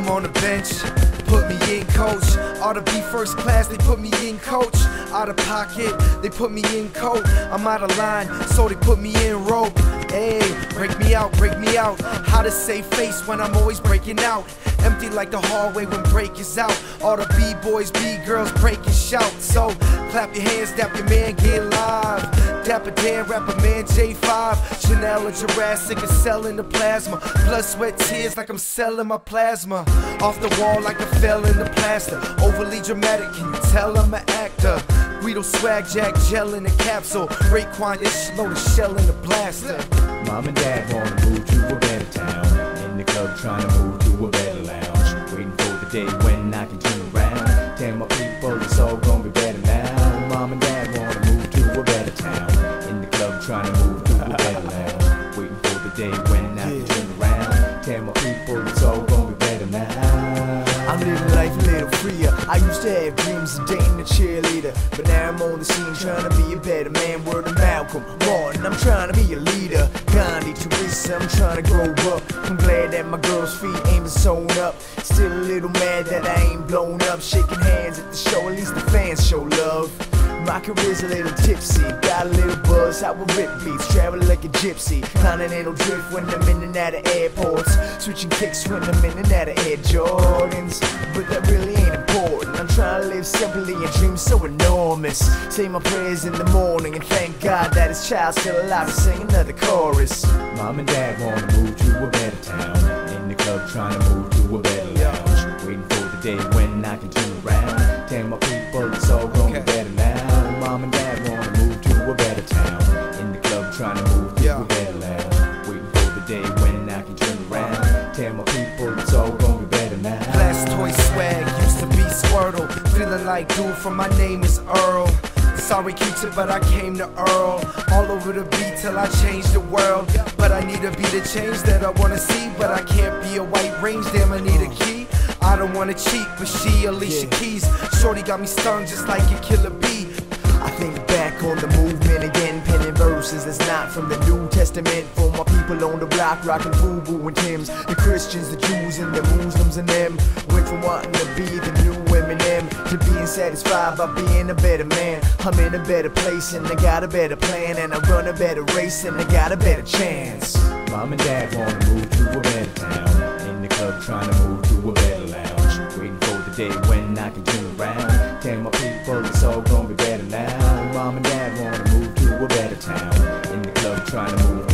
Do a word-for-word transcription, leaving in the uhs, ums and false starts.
on the bench, put me in, coach. Ought to be first class, they put me in, coach. Out of pocket, they put me in, coat. I'm out of line, so they put me in, rope. Hey, break me out, break me out. How to save face when I'm always breaking out. Empty like the hallway when break is out. All the B-boys, B-girls break and shout. So clap your hands, dap your man, get live. Dapper Dan, rapper man, J five. Chanel or Jurassic is selling the plasma. Blood, sweat, tears like I'm selling my plasma. Off the wall like I fell in the plaster. Overly dramatic, can you tell I'm an actor? Guido swag, Jack, gel in the capsule. Raekwon is slow to shell in the blaster. Mom and dad wanna move to a better town. In the club trying to move to a better lounge. Waiting for the day when I can turn around. Tell my people it's all gonna be better now. Mom and dad wanna move to a better town. In the club trying to move to a better lounge. Waiting for the day when I can turn around. Tell my people it's all gonna be better now. I'm living life a little freer. I used to have dreams of dating a cheerleader, but now I'm on the scene trying to be a better man. Word of Malcolm, Martin, I'm trying to be a leader. Gandhi, Teresa, I'm trying to grow up. I'm glad that my girl's feet ain't sewn up. Still a little mad that I ain't blown up. Shaking hands at the show, at least the fans show love. My career's a little tipsy, got a little buzz, how I rip beats, travel like a gypsy. Continental drift when I'm in and out of airports, switching kicks when I'm in and out of Air Jordans. But that really ain't important, I'm trying to live simply and dream so enormous. Say my prayers in the morning and thank God that his child's still alive to sing another chorus. Mom and dad wanna move to a better town. In the club trying to move to a better lounge. Waiting for the day when I can turn around. Tell my people it's all gonna be better now. Mom and dad wanna move to a better town. In the club trying to move to Yeah. a better lounge. Waiting for the day when I can turn around. Tell my people it's all gonna be better now. Glass toy swag, used to be Squirtle. Feeling like dude from my name is Earl. Sorry Q-Tip, but I came to Earl. All over the beat till I change the world. But I need to be the change that I wanna see. But I can't be a white range, damn I need a key. I don't wanna cheat, but she Alicia Yeah. Keys. Shorty got me stung just like a killer bee. I think back on the movement again, penning verses that's not from the New Testament. For my people on the block, rocking FUBU and Timbs. The Christians, the Jews, and the Muslims and them. Went from wanting to be the new Eminem to being satisfied by being a better man. I'm in a better place and I got a better plan, and I run a better race and I got a better chance. Mom and dad wanna move to a better town. In the club trying to move to a better lounge. Waiting for the day when I can turn around. Tell my people it's all gonna be better now. Mom and dad wanna move to a better town. In the club trying to move